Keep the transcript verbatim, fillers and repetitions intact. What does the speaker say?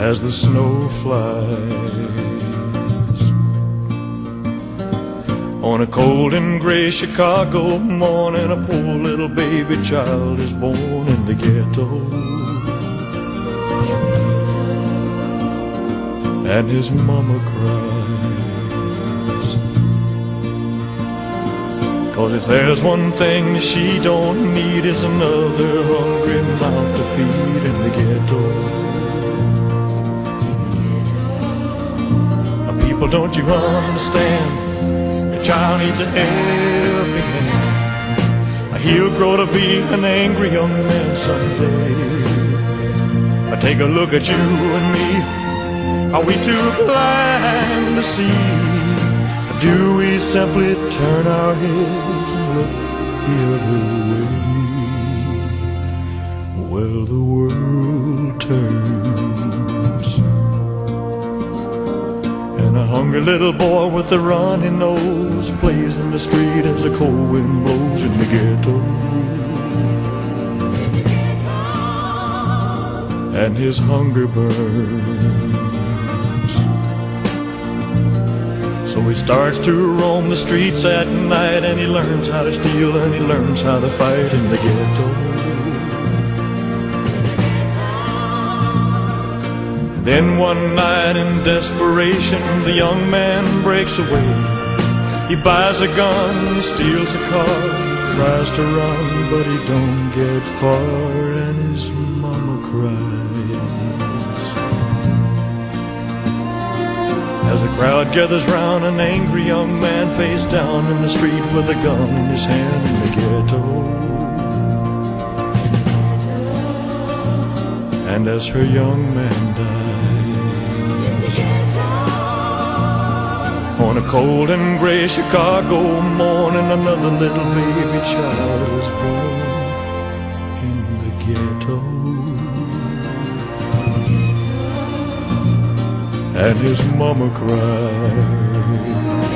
as the snow flies. On a cold and gray Chicago morning, a poor little baby child is born in the ghetto, and his mama cries. 'Cause if there's one thing she don't need, is another hungry mouth to feed in the ghetto. People, don't you understand? The child needs a helping hand. He'll grow to be an angry young man someday. I take a look at you and me. Are we too blind to see? Do we simply turn our heads and look the other way? Well, the world turns, and a hungry little boy with a runny nose plays in the street as the cold wind blows in the ghetto. And his hunger burns, so he starts to roam the streets at night, and he learns how to steal and he learns how to fight in the ghetto. Then one night in desperation, the young man breaks away. He buys a gun, he steals a car, tries to run, but he don't get far, and his mama cries. As a crowd gathers round, an angry young man face down in the street with a gun in his hand in the ghetto. And as her young man dies, on a cold and gray Chicago morning, another little baby child is born in the ghetto. And his mama cries.